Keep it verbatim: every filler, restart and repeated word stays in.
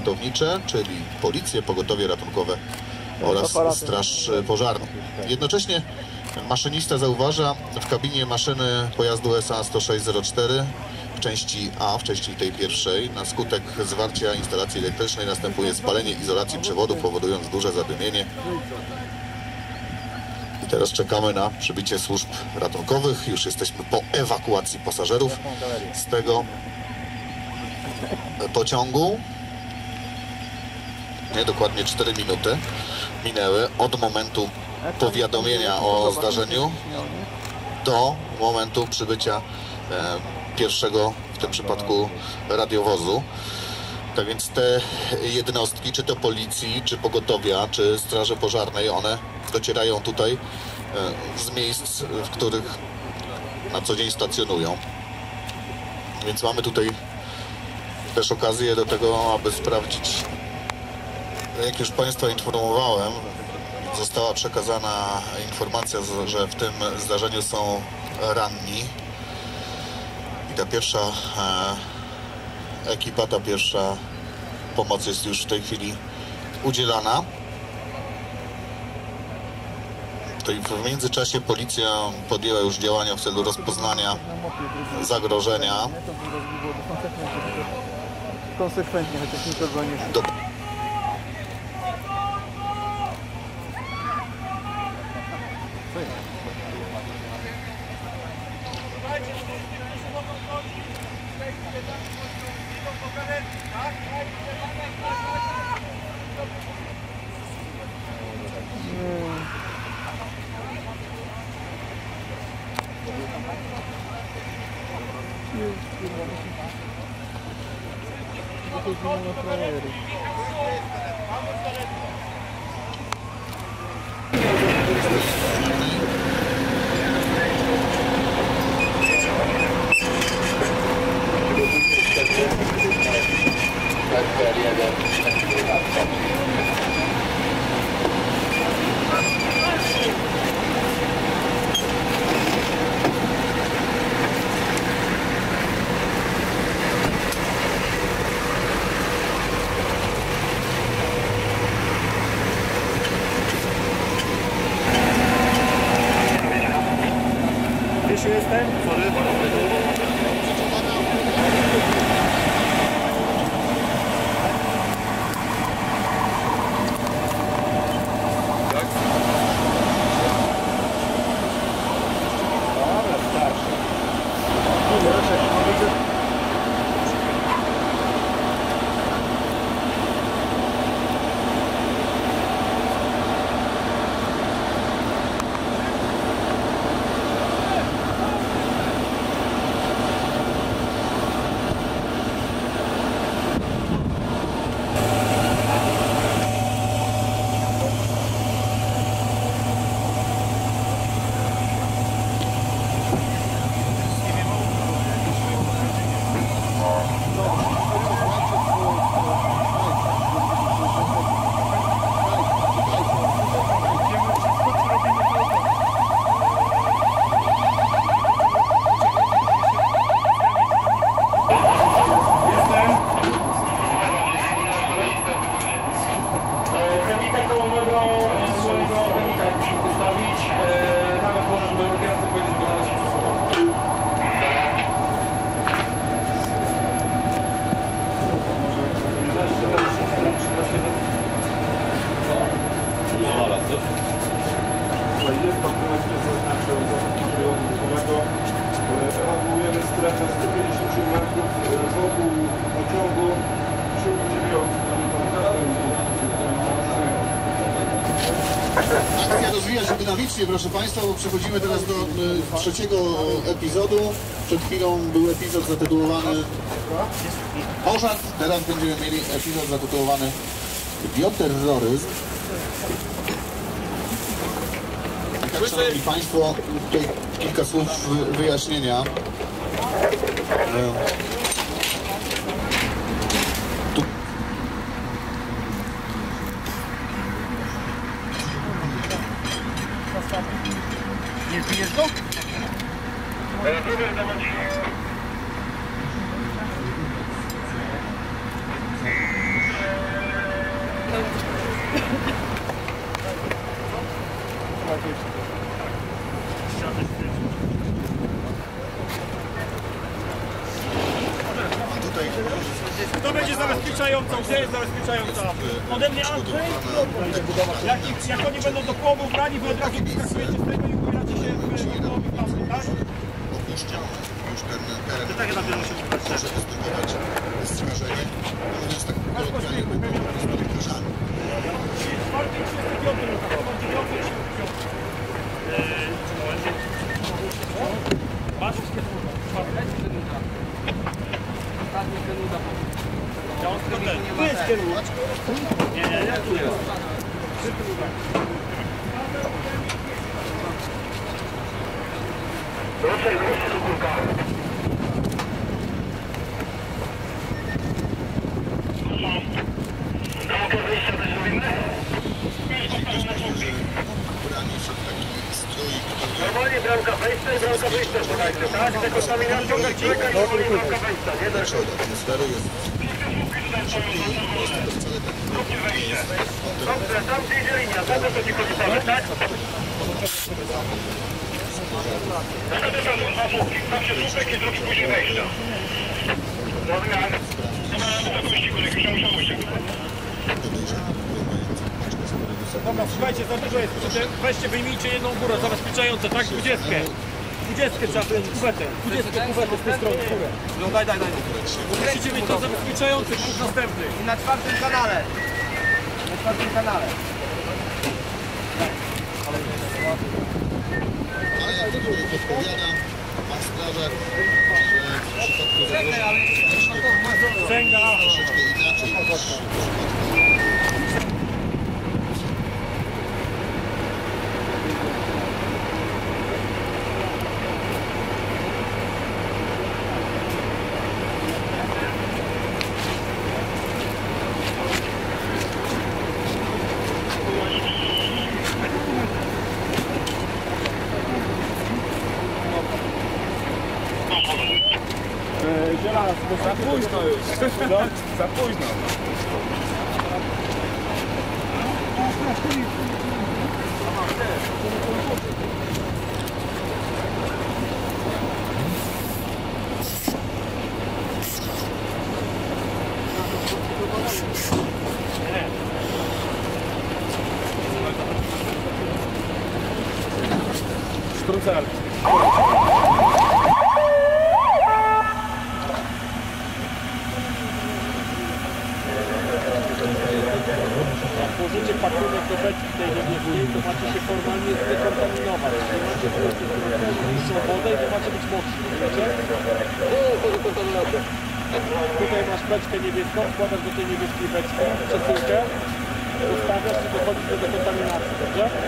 ratownicze, czyli policję, pogotowie ratunkowe oraz straż pożarną. Jednocześnie maszynista zauważa w kabinie maszyny pojazdu S A sto sześć zero cztery w części A, w części tej pierwszej, na skutek zwarcia instalacji elektrycznej następuje spalenie izolacji przewodu, powodując duże zadymienie. I teraz czekamy na przybycie służb ratunkowych. Już jesteśmy po ewakuacji pasażerów z tego pociągu. Nie, dokładnie cztery minuty minęły od momentu powiadomienia o zdarzeniu do momentu przybycia e, pierwszego, w tym przypadku radiowozu. Tak więc te jednostki, czy to policji, czy pogotowia, czy straży pożarnej, one docierają tutaj e, z miejsc, w których na co dzień stacjonują. Więc mamy tutaj też okazję do tego, aby sprawdzić, jak już Państwa informowałem, została przekazana informacja, że w tym zdarzeniu są ranni. I ta pierwsza e, ekipa, ta pierwsza pomoc jest już w tej chwili udzielana. W międzyczasie policja podjęła już działania w celu rozpoznania zagrożenia. Konsekwentnie, chociaż nikogo nie Do... Akcja rozwija się dynamicznie, proszę Państwa, bo przechodzimy teraz do y, trzeciego epizodu. Przed chwilą był epizod zatytułowany Pożar, teraz będziemy mieli epizod zatytułowany Bioterroryzm. I tak, szanowni Państwo, tutaj kilka słów wyjaśnienia. Tu... Nie pijesz go? zabezpieczająca? Gdzie jest zabezpieczająca? Ode mnie Andrzej? Jak, jak oni będą do połowy ubrani, wy od razu wyskakujecie z tego i ubieracie się w połowy klasy, tak? Opuszczamy już ten teren. To takie dopiero się ubrać. Może występować strażenie. Mówiąc tak kolokwialnie, będą po prostu lekarzami. czwarty i trzydziesty piąty minut, dziewiąty i trzydziesty piąty. Masz? Tu jest kierunek. Nie, nie, nie, tu jest. Proszę, wróćcie do kulka. Bramkę wyjścia też robimy? Ubrani się w taki strój, który Normalnie bramka wejścia i bramka wyjścia podajcie, tak? Te kontaminacją tak człowieka i normalnie bramka wejścia, nie? lepszy od atmosfery jest szybki ruch, po prostu to wcale tak nie jest. Dobrze, tam gdzie idzie linia, tam to ci chodzi same, tak? Wtedy tam są dwa słupki, tam się słupek i zrobi później wejścia. Dobra, to wyścigu, jak już musiał uciekł. Dobra, słuchajcie, za dużo jest. Weźcie, wyjmijcie jedną górę zabezpieczającą, tak? Dwudziestkę. Dwudziestkę trzeba wyjąć, kuwetę. Dwudziestkę kuwetę z tej strony, górę. No daj, daj, daj. Musicie mieć to zabezpieczający, punkt następny. I na czwartym kanale. Na czwartym kanale. Ale jak to człowiek odpowiada, pan strażak, że w przypadku zagrożenia Sęga. troszeczkę inaczej niż w przypadku Za późno już. No, za późno. Sztrucel. Włożycie pakunek do beczki tej niebieskiej, to macie się formalnie zdekontaminować. Nie macie włożyć wodę i to macie być mocni, wiecie? Tutaj masz beczkę niebieską, wkładasz do tej niebieskiej beczki, przesyłkę, zostawiasz i dochodzisz do dekontaminacji, dobrze?